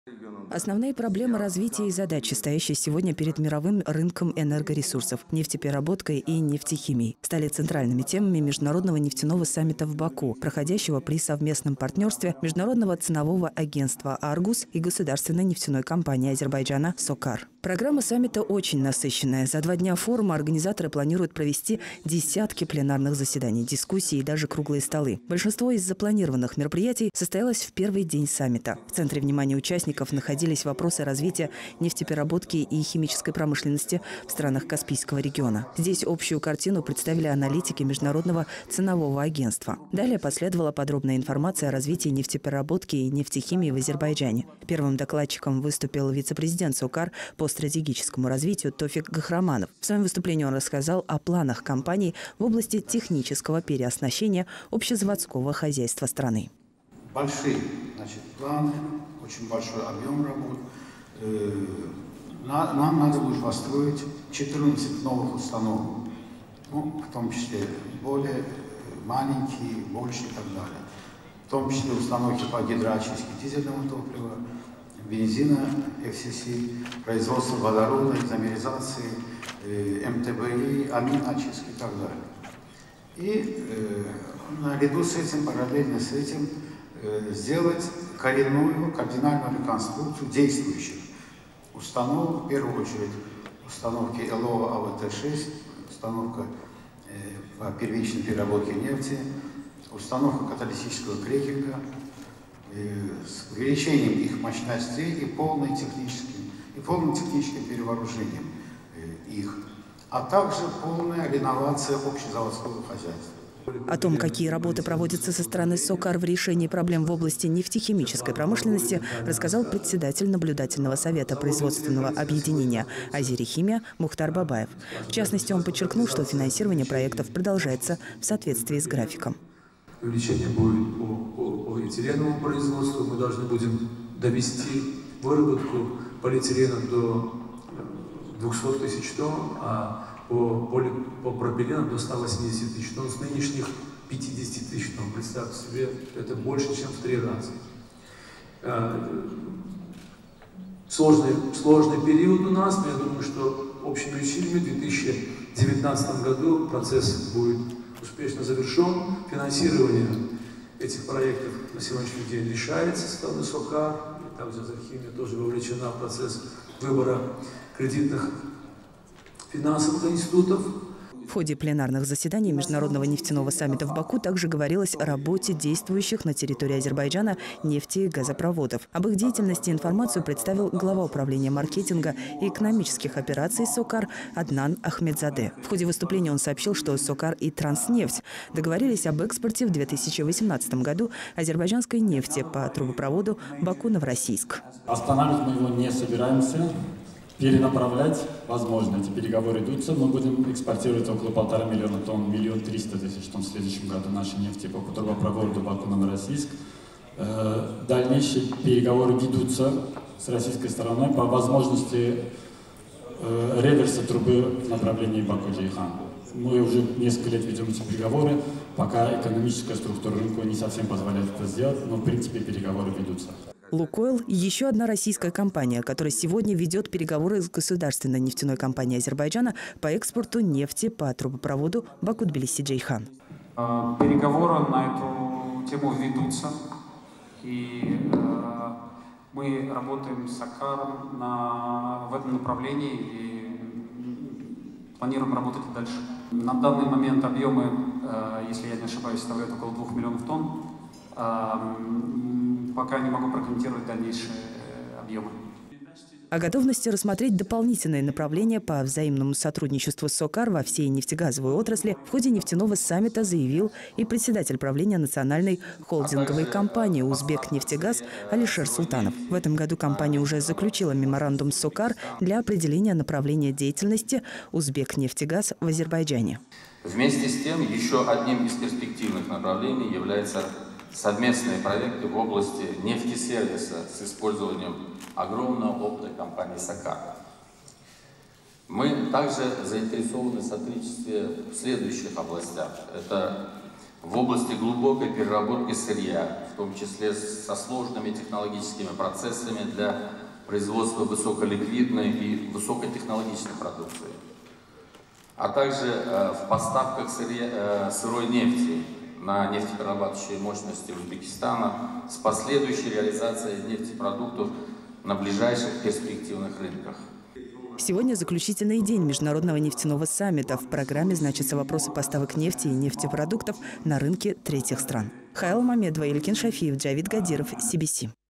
Основные проблемы развития и задачи, стоящие сегодня перед мировым рынком энергоресурсов, нефтепереработкой и нефтехимией, стали центральными темами Международного нефтяного саммита в Баку, проходящего при совместном партнерстве Международного ценового агентства «Аргус» и государственной нефтяной компании Азербайджана «Сокар». Программа саммита очень насыщенная. За 2 дня форума организаторы планируют провести десятки пленарных заседаний, дискуссий и даже круглые столы. Большинство из запланированных мероприятий состоялось в первый день саммита. В центре внимания участников находились вопросы развития нефтепереработки и химической промышленности в странах Каспийского региона. Здесь общую картину представили аналитики Международного ценового агентства. Далее последовала подробная информация о развитии нефтепереработки и нефтехимии в Азербайджане. Первым докладчиком выступил вице-президент СОКАР по стратегическому развитию Тофик Гахраманов. В своем выступлении он рассказал о планах компании в области технического переоснащения общезаводского хозяйства страны. Большие, планы, очень большой объем работ. Нам надо будет построить 14 новых установок, в том числе более маленькие, больше и так далее. В том числе установки по гидроочистке дизельного топлива, бензина, FCC, производство водорода, изомеризации, МТБИ, аминочистки и так далее. И наряду с этим, параллельно с этим, сделать коренную, кардинальную реконструкцию действующих установок, в первую очередь установки ЛО АВТ-6, установка по первичной переработке нефти, установка каталитического крекинга, с увеличением их мощностей и полным техническим перевооружением их, а также полная реновация общезаводского хозяйства. О том, какие работы проводятся со стороны СОКАР в решении проблем в области нефтехимической промышленности, рассказал председатель наблюдательного совета производственного объединения «Азерихимия» Мухтар Бабаев. В частности, он подчеркнул, что финансирование проектов продолжается в соответствии с графиком. Увеличение будет по полиэтиленовому производству. Мы должны будем довести выработку полиэтилена до 200 тысяч тонн, а по пропилену до 180 тысяч тонн с нынешних 50 тысяч тонн. Представьте себе, это больше, чем в 3 раза. Сложный период у нас, но я думаю, что общими усилиями в 2019 году процесс будет успешно завершен. Финансирование этих проектов на сегодняшний день решается со стороны СОКАР. Также Азерхимия тоже вовлечена в процесс выбора кредитных финансовых институтов. В ходе пленарных заседаний Международного нефтяного саммита в Баку также говорилось о работе действующих на территории Азербайджана нефти и газопроводов. Об их деятельности информацию представил глава управления маркетинга и экономических операций СОКАР Аднан Ахмедзаде. В ходе выступления он сообщил, что СОКАР и Транснефть договорились об экспорте в 2018 году азербайджанской нефти по трубопроводу Баку-Новороссийск. Останавливать мы его не собираемся. Перенаправлять возможно. Эти переговоры идутся. Мы будем экспортировать около 1,5 миллиона тонн, 1 300 000 тонн в следующем году нашей нефти по трубопроводу Баку-Новороссийск. Дальнейшие переговоры ведутся с российской стороной по возможности реверса трубы в направлении Баку-Джейхан. Мы уже несколько лет ведем эти переговоры, пока экономическая структура рынка не совсем позволяет это сделать, но в принципе переговоры ведутся. «Лукойл» – еще одна российская компания, которая сегодня ведет переговоры с государственной нефтяной компанией Азербайджана по экспорту нефти по трубопроводу Баку-Тбилиси-Джейхан. Переговоры на эту тему ведутся, и мы работаем с СОКАРом в этом направлении и планируем работать и дальше. На данный момент объемы, если я не ошибаюсь, составляют около 2 миллионов тонн. Пока не могу прокомментировать дальнейшие объемы. О готовности рассмотреть дополнительные направления по взаимному сотрудничеству с СОКАР во всей нефтегазовой отрасли в ходе нефтяного саммита заявил и председатель правления национальной холдинговой компании «Узбекнефтегаз» Алишер Султанов. В этом году компания уже заключила меморандум с СОКАР для определения направления деятельности «Узбекнефтегаз» в Азербайджане. Вместе с тем, еще одним из перспективных направлений является совместные проекты в области нефтесервиса с использованием огромного опыта компании «Сокар». Мы также заинтересованы в сотрудничестве в следующих областях. Это в области глубокой переработки сырья, в том числе со сложными технологическими процессами для производства высоколиквидной и высокотехнологичной продукции, а также в поставках сырой нефти на нефтеперерабатывающие мощности Узбекистана с последующей реализацией нефтепродуктов на ближайших перспективных рынках. Сегодня заключительный день Международного нефтяного саммита. В программе значатся вопросы поставок нефти и нефтепродуктов на рынке третьих стран. Хайла Мамедова, Илькин Шафиев, Джавид Гадиров, CBC.